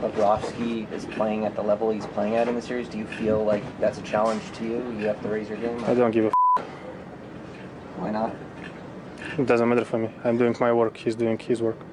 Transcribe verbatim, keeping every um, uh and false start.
Bobrovsky is playing at the level he's playing at in the series, do you feel like that's a challenge to you? You have to raise your game? I don't give a f***. Why not? It doesn't matter for me. I'm doing my work. He's doing his work.